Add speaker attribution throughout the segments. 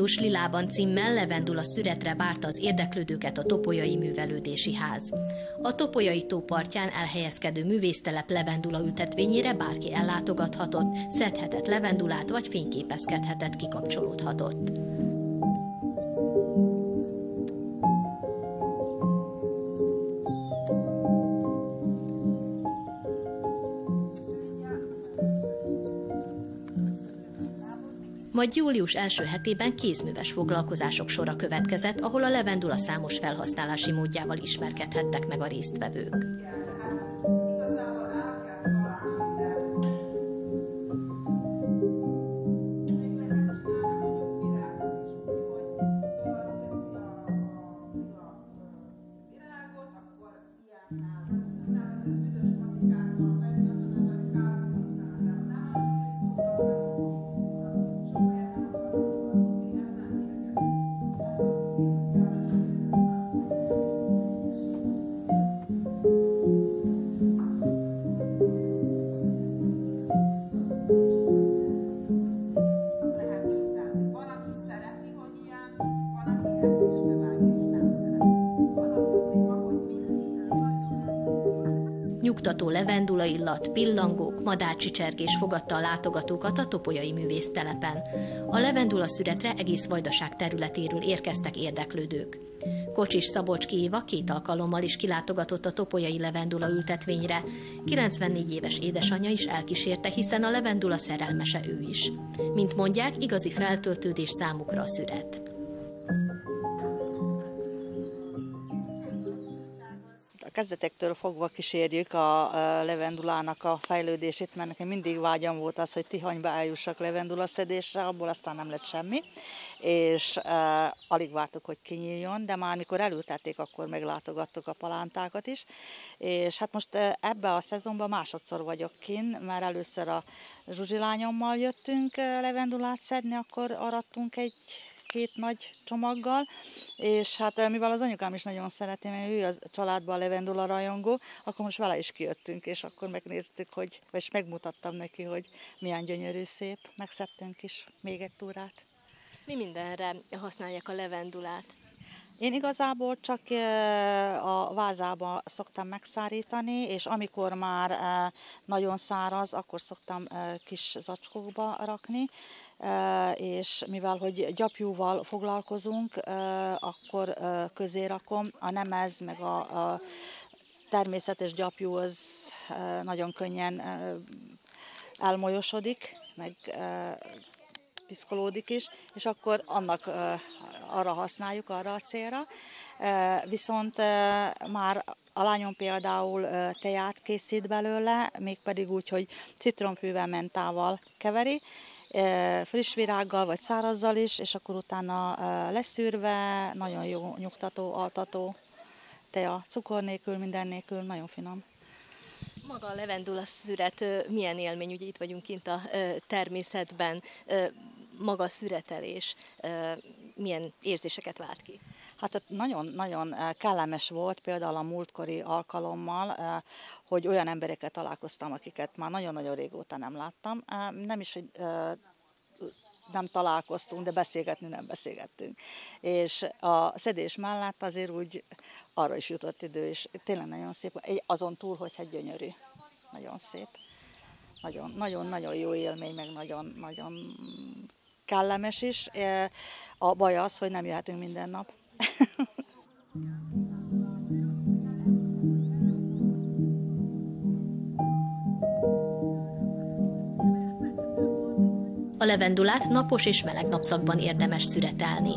Speaker 1: Június lilában címmel levendula szüretre várta az érdeklődőket a Topolyai Művelődési Ház. A Topolyai tó partján elhelyezkedő művésztelep levendula ültetvényére bárki ellátogathatott, szedhetett levendulát vagy fényképezkedhetett, kikapcsolódhatott. Majd július első hetében kézműves foglalkozások sora következett, ahol a levendula számos felhasználási módjával ismerkedhettek meg a résztvevők. Nyugtató levendula illat, pillangók, madárcsicsergés fogadta a látogatókat a Topolyai Művésztelepen. A levendula szüretre egész Vajdaság területéről érkeztek érdeklődők. Kocsis Szabolcski Éva 2 alkalommal is kilátogatott a Topolyai levendula ültetvényre. 94 éves édesanyja is elkísérte, hiszen a levendula szerelmese ő is. Mint mondják, igazi feltöltődés számukra a szüret.
Speaker 2: Kezdetektől fogva kísérjük a levendulának a fejlődését, mert nekem mindig vágyam volt az, hogy Tihanyba eljussak levendulaszedésre, abból aztán nem lett semmi, és alig vártuk, hogy kinyíljon, de már amikor elültették, akkor meglátogattuk a palántákat is, és hát most ebbe a szezonban másodszor vagyok kint, mert először a Zsuzsilányommal jöttünk levendulát szedni, akkor arattunk egy 2 nagy csomaggal, és hát mivel az anyukám is nagyon szereti, mert ő a családban a levendula rajongó, akkor most vele is kijöttünk, és akkor megnéztük, vagyis megmutattam neki, hogy milyen gyönyörű szép, megszedtünk is még egy túrát.
Speaker 1: Mi mindenre használják a levendulát?
Speaker 2: Én igazából csak a vázába szoktam megszárítani, és amikor már nagyon száraz, akkor szoktam kis zacskókba rakni, és mivel hogy gyapjúval foglalkozunk, akkor közé rakom. A nemez, meg a természetes gyapjú az nagyon könnyen elmolyosodik, meg piszkolódik is, és akkor annak arra használjuk, arra a célra. Viszont már a lányom például teját készít belőle, mégpedig úgy, hogy citromfűvel, mentával keveri, friss virággal vagy szárazzal is, és akkor utána leszűrve, nagyon jó nyugtató, altató teja, cukor nélkül, minden nélkül, nagyon finom.
Speaker 1: Maga a levendula szüret milyen élmény, ugye itt vagyunk kint a természetben, maga a szüretelés milyen érzéseket vált ki?
Speaker 2: Hát nagyon-nagyon kellemes volt például a múltkori alkalommal, hogy olyan emberekkel találkoztam, akiket már nagyon-nagyon régóta nem láttam. Nem is, hogy nem találkoztunk, de beszélgetni nem beszélgettünk. És a szedés mellett azért úgy arra is jutott idő, és tényleg nagyon szép, azon túl, hogy hát gyönyörű. Nagyon szép. Nagyon-nagyon jó élmény, meg nagyon kellemes is. A baj az, hogy nem jöhetünk minden nap.
Speaker 1: A levendulát napos és meleg napszakban érdemes szüretelni.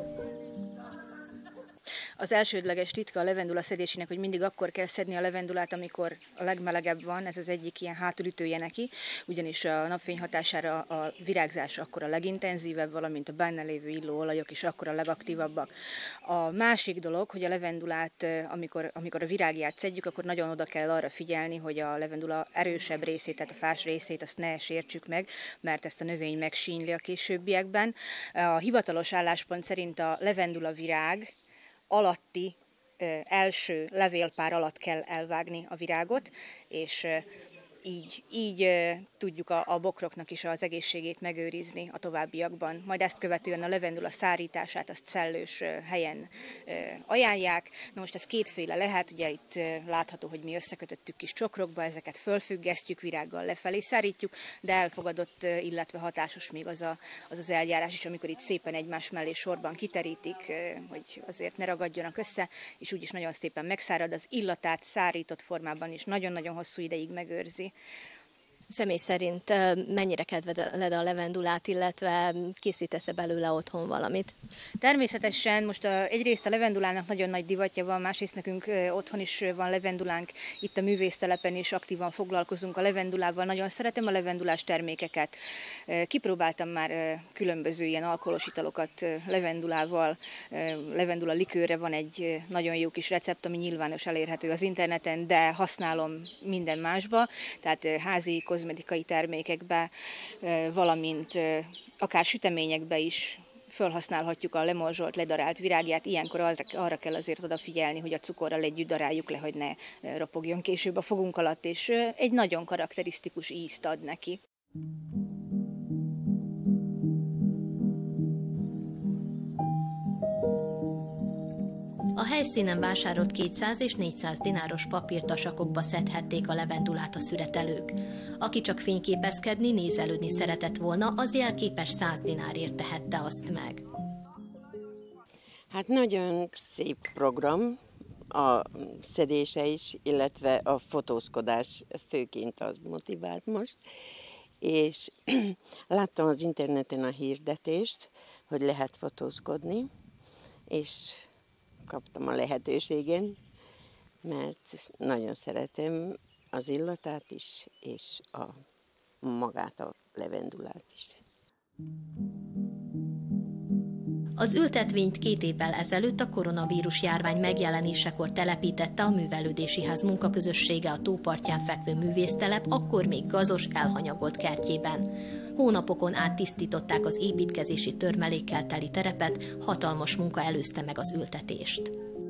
Speaker 3: Az elsődleges titka a levendula szedésének, hogy mindig akkor kell szedni a levendulát, amikor a legmelegebb van, ez az egyik ilyen hátulütője neki, ugyanis a napfény hatására a virágzás akkor a legintenzívebb, valamint a benne lévő illóolajok is akkor a legaktívabbak. A másik dolog, hogy a levendulát, amikor a virágját szedjük, akkor nagyon oda kell arra figyelni, hogy a levendula erősebb részét, tehát a fás részét, azt ne sértsük meg, mert ezt a növény megsínyli a későbbiekben. A hivatalos álláspont szerint a levendula virág alatti első levélpár alatt kell elvágni a virágot, és így tudjuk a bokroknak is az egészségét megőrizni a továbbiakban. Majd ezt követően a levendula szárítását azt szellős helyen ajánlják. Na most ez kétféle lehet, ugye itt látható, hogy mi összekötöttük kis csokrokba, ezeket fölfüggesztjük, virággal lefelé szárítjuk, de elfogadott, illetve hatásos még az eljárás is, amikor itt szépen egymás mellé sorban kiterítik, hogy azért ne ragadjanak össze, és úgyis nagyon szépen megszárad, az illatát szárított formában is nagyon-nagyon hosszú ideig megőrzi.
Speaker 1: Személy szerint mennyire kedveled a levendulát, illetve készítesz-e belőle otthon valamit?
Speaker 3: Természetesen most egyrészt a levendulának nagyon nagy divatja van, másrészt nekünk otthon is van levendulánk, itt a művésztelepen is aktívan foglalkozunk a levendulával, nagyon szeretem a levendulás termékeket. Kipróbáltam már különböző ilyen alkoholos italokat levendulával, levendula likőre van egy nagyon jó kis recept, ami nyilvános elérhető az interneten, de használom minden másba, tehát házi kozmetikai termékekbe, valamint akár süteményekbe is felhasználhatjuk a lemorzsolt, ledarált virágját. Ilyenkor arra kell azért odafigyelni, hogy a cukorral együtt daráljuk le, hogy ne ropogjon később a fogunk alatt, és egy nagyon karakterisztikus ízt ad neki.
Speaker 1: A helyszínen vásárolt 200 és 400 dináros papírtasakokba szedhették a levendulát a szüretelők. Aki csak fényképezkedni, nézelődni szeretett volna, az jelképes 100 dinárért tehette azt meg.
Speaker 4: Hát nagyon szép program, a szedése is, illetve a fotózkodás főként az motivált most. És láttam az interneten a hirdetést, hogy lehet fotózkodni, és kaptam a lehetőségen, mert nagyon szeretem az illatát is, és magát a levendulát is.
Speaker 1: Az ültetvényt 2 évvel ezelőtt a koronavírus járvány megjelenésekor telepítette a Művelődési Ház munkaközössége a tópartján fekvő művésztelep, akkor még gazos, elhanyagolt kertjében. Hónapokon át tisztították az építkezési törmelékkel teli terepet, hatalmas munka előzte meg az ültetést.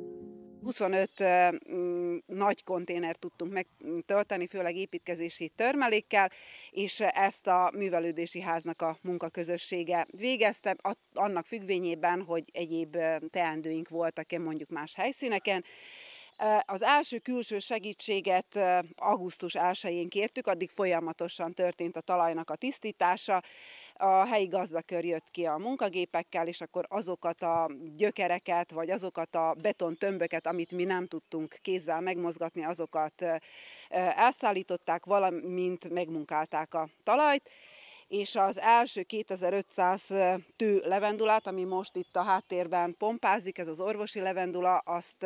Speaker 5: 25 nagy konténert tudtunk megtölteni, főleg építkezési törmelékkel, és ezt a Művelődési Háznak a munkaközössége végezte, annak függvényében, hogy egyéb teendőink voltak mondjuk más helyszíneken. Az első külső segítséget augusztus 1-én kértük, addig folyamatosan történt a talajnak a tisztítása. A helyi gazdakör jött ki a munkagépekkel, és akkor azokat a gyökereket, vagy azokat a betontömböket, amit mi nem tudtunk kézzel megmozgatni, azokat elszállították, valamint megmunkálták a talajt. És az első 2500 tő levendulát, ami most itt a háttérben pompázik, ez az orvosi levendula, azt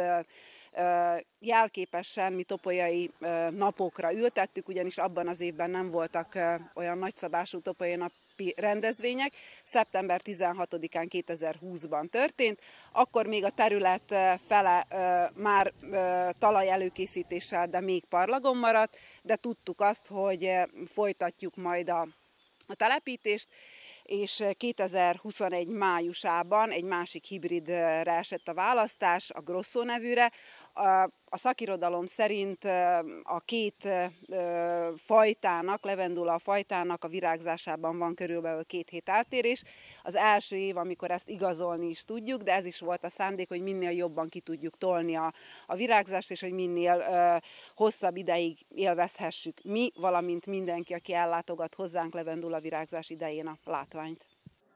Speaker 5: jelképesen mi topolyai napokra ültettük, ugyanis abban az évben nem voltak olyan nagyszabású topolyai napi rendezvények. Szeptember 16-án 2020-ban történt, akkor még a terület fele már talaj előkészítéssel, de még parlagon maradt, de tudtuk azt, hogy folytatjuk majd a telepítést, és 2021 májusában egy másik hibridre esett a választás, a Grosso nevűre. A szakirodalom szerint a két fajtának, levendula fajtának a virágzásában van körülbelül 2 hét eltérés. Az első év, amikor ezt igazolni is tudjuk, de ez is volt a szándék, hogy minél jobban ki tudjuk tolni a virágzást, és hogy minél hosszabb ideig élvezhessük mi, valamint mindenki, aki ellátogat hozzánk levendula virágzás idején a látványt.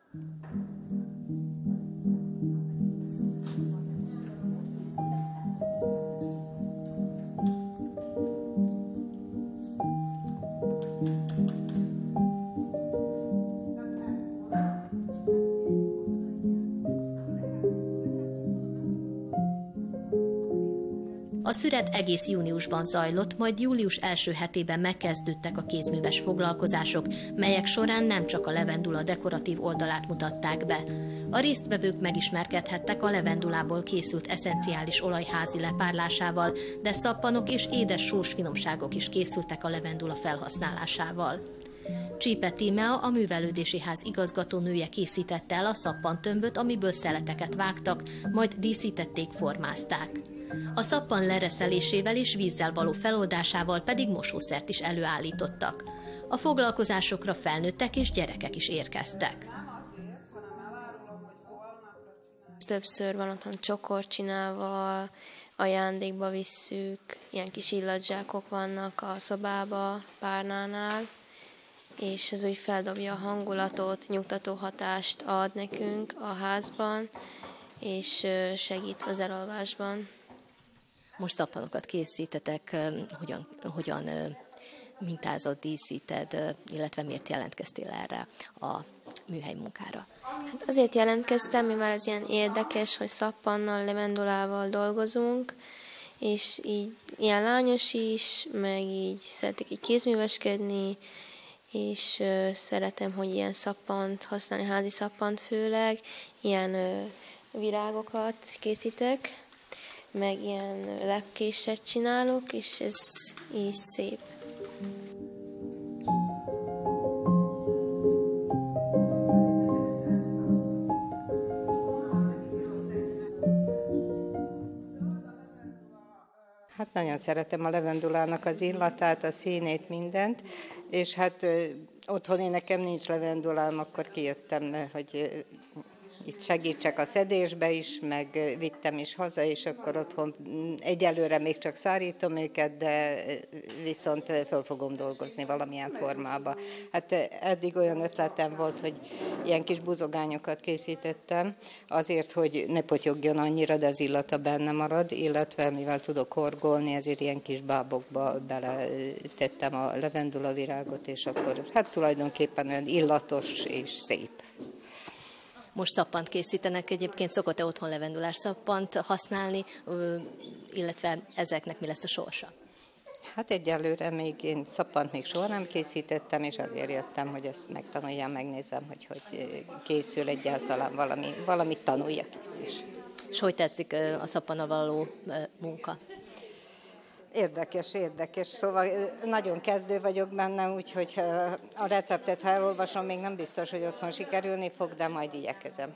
Speaker 1: A szüret egész júniusban zajlott, majd július első hetében megkezdődtek a kézműves foglalkozások, melyek során nem csak a levendula dekoratív oldalát mutatták be. A résztvevők megismerkedhettek a levendulából készült eszenciális olaj házi lepárlásával, de szappanok és édes sós finomságok is készültek a levendula felhasználásával. Csípe Tímea, a Művelődési Ház igazgatónője készítette el a szappantömböt, amiből szeleteket vágtak, majd díszítették, formázták. A szappan lereszelésével és vízzel való feloldásával pedig mosószert is előállítottak. A foglalkozásokra felnőttek és gyerekek is érkeztek.
Speaker 6: Többször van otthon csokor csinálva, ajándékba visszük, ilyen kis illatzzsákok vannak a szobába, párnánál, és ez úgy feldobja a hangulatot, nyugtató hatást ad nekünk a házban, és segít az elalvásban.
Speaker 1: Most szappanokat készítetek, hogyan mintázott, díszíted, illetve miért jelentkeztél erre a műhely munkára?
Speaker 6: Hát azért jelentkeztem, mivel ez ilyen érdekes, hogy szappannal, levendulával dolgozunk, és így ilyen lányos is, meg így szeretek így kézműveskedni, és szeretem, hogy ilyen szappant használni, házi szappant főleg, ilyen virágokat készítek, meg ilyen lepkéset csinálok, és ez így szép.
Speaker 7: Hát nagyon szeretem a levendulának az illatát, a színét, mindent, és hát otthon nekem nincs levendulám, akkor kijöttem, hogy itt segítsek a szedésbe is, meg vittem is haza, és akkor otthon egyelőre még csak szárítom őket, de viszont föl fogom dolgozni valamilyen formába. Hát eddig olyan ötletem volt, hogy ilyen kis buzogányokat készítettem, azért, hogy ne potyogjon annyira, de az illata benne marad, illetve mivel tudok horgolni, ezért ilyen kis bábokba beletettem a levendulavirágot, és akkor hát tulajdonképpen olyan illatos és szép.
Speaker 1: Most szappant készítenek, egyébként szokott-e otthon levendulás szappant használni, illetve ezeknek mi lesz a sorsa?
Speaker 7: Hát egyelőre még én szappant még soha nem készítettem, és azért jöttem, hogy ezt megtanuljam, megnézem, hogy készül egyáltalán valamit tanuljak is.
Speaker 1: És hogy tetszik a szappannal való munka?
Speaker 7: Érdekes, szóval nagyon kezdő vagyok benne, úgyhogy a receptet, ha elolvasom, még nem biztos, hogy otthon sikerülni fog, de majd igyekezem.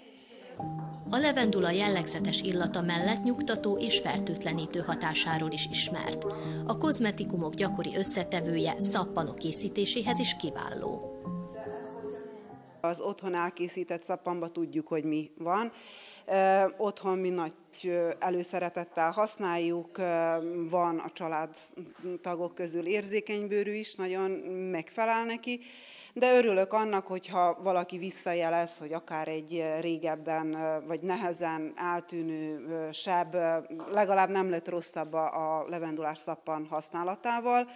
Speaker 1: A levendula jellegzetes illata mellett nyugtató és fertőtlenítő hatásáról is ismert. A kozmetikumok gyakori összetevője szappanok készítéséhez is kiváló.
Speaker 5: Az otthon elkészített szappanban tudjuk, hogy mi van. Otthon mi nagy előszeretettel használjuk, van a családtagok közül érzékenybőrű is, nagyon megfelel neki, de örülök annak, hogyha valaki visszajelez, hogy akár egy régebben vagy nehezen eltűnő seb legalább nem lett rosszabb a levendulás szappan használatával.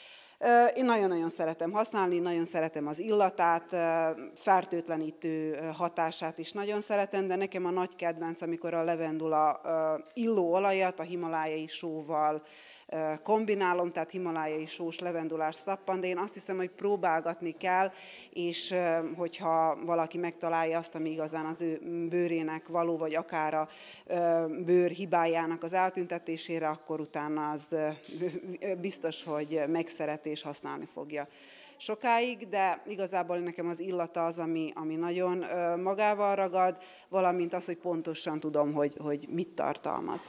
Speaker 5: Én nagyon-nagyon szeretem használni, nagyon szeretem az illatát, fertőtlenítő hatását is nagyon szeretem, de nekem a nagy kedvenc, amikor a levendula illóolajat a himalájai sóval kombinálom, tehát himalájai sós levendulás szappan, de én azt hiszem, hogy próbálgatni kell, és hogyha valaki megtalálja azt, ami igazán az ő bőrének való, vagy akár a bőr hibájának az eltüntetésére, akkor utána az biztos, hogy megszereti és használni fogja sokáig, de igazából nekem az illata az, ami nagyon magával ragad, valamint az, hogy pontosan tudom, hogy mit tartalmaz.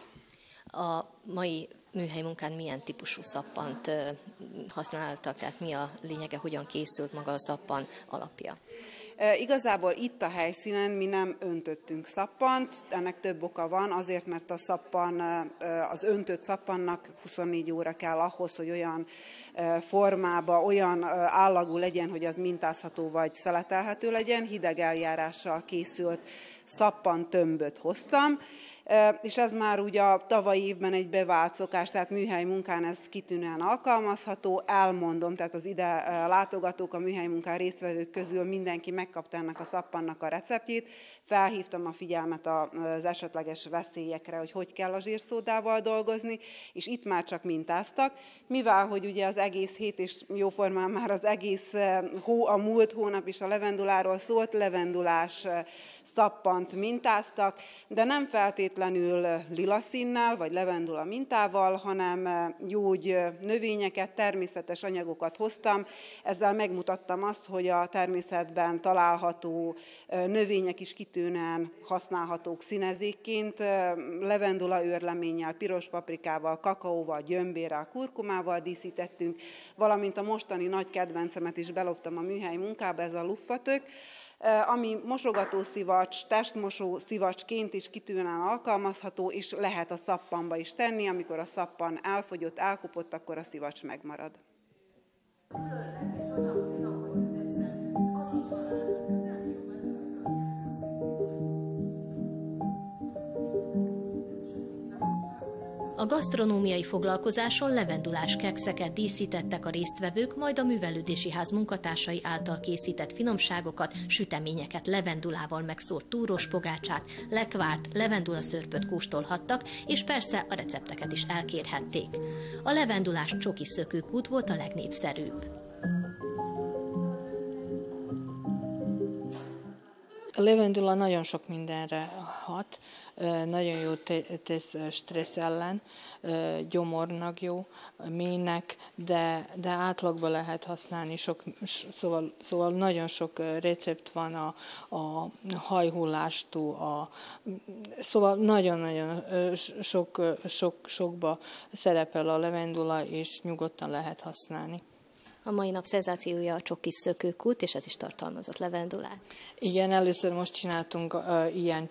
Speaker 1: A mai műhely munkán milyen típusú szappant használtak, tehát mi a lényege, hogyan készült maga a szappan alapja?
Speaker 5: Igazából itt a helyszínen mi nem öntöttünk szappant, ennek több oka van, azért, mert a szappan, az öntött szappannak 24 óra kell ahhoz, hogy olyan formába, olyan állagú legyen, hogy az mintázható vagy szeletelhető legyen. Hideg eljárással készült szappantömböt hoztam, és ez már ugye a tavalyi évben egy bevált szokás, tehát műhely munkán ez kitűnően alkalmazható. Elmondom, tehát az ide látogatók, a műhely munkán résztvevők közül mindenki megkapta ennek a szappannak a receptjét. Felhívtam a figyelmet az esetleges veszélyekre, hogy kell a zsírszódával dolgozni, és itt már csak mintáztak, mivel hogy ugye az egész hét, és jóformán már az egész a múlt hónap is a levenduláról szólt, levendulás szappant mintáztak, de nem feltétlenül feltétlenül lila színnel vagy levendula mintával, hanem gyógy növényeket, természetes anyagokat hoztam. Ezzel megmutattam azt, hogy a természetben található növények is kitűnően használhatók színezékként. Levendula őrleménnyel, piros paprikával, kakaóval, gyömbérrel, kurkumával díszítettünk, valamint a mostani nagy kedvencemet is beloptam a műhely munkába, ez a luffatök, ami mosogatószivacs, testmosó szivacsként is kitűnően alkalmazható, és lehet a szappanba is tenni, amikor a szappan elfogyott, elkopott, akkor a szivacs megmarad.
Speaker 1: A gasztronómiai foglalkozáson levendulás kekszeket díszítettek a résztvevők, majd a művelődési ház munkatársai által készített finomságokat, süteményeket, levendulával megszórt túros pogácsát, lekvárt, levendula szörpöt kóstolhattak, és persze a recepteket is elkérhették. A levendulás csoki szökőkút volt a legnépszerűbb.
Speaker 8: A levendula nagyon sok mindenre hat, nagyon jó tesz stressz ellen, gyomornak jó, méhnek, de átlagban lehet használni, szóval nagyon sok recept van a hajhullástól, szóval nagyon-nagyon sokba szerepel a levendula, és nyugodtan lehet használni.
Speaker 1: A mai nap szenzációja a csoki szökőkút, és ez is tartalmazott levendulát.
Speaker 8: Igen, először most csináltunk ilyen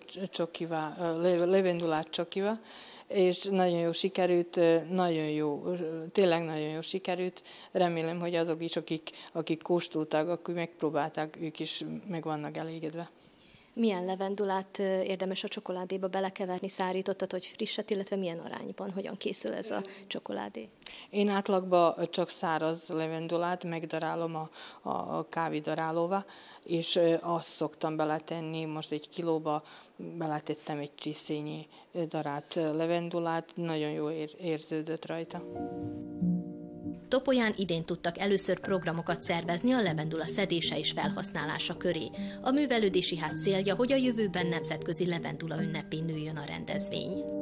Speaker 8: levendulát csokival, és nagyon jó sikerült, tényleg nagyon jó sikerült. Remélem, hogy azok is, akik kóstolták, akik megpróbálták, ők is meg vannak elégedve.
Speaker 1: Milyen levendulát érdemes a csokoládéba belekeverni, szárítottad, hogy frisset, illetve milyen arányban, hogyan készül ez a csokoládé?
Speaker 8: Én átlagban csak száraz levendulát megdarálom a kávédarálóba, és azt szoktam beletenni, most 1 kilóba beletettem egy csiszényi darált levendulát, nagyon jó érződött rajta.
Speaker 1: Topolyán idén tudtak először programokat szervezni a levendula szedése és felhasználása köré. A művelődési ház célja, hogy a jövőben nemzetközi levendula ünnepén nőjön a rendezvény.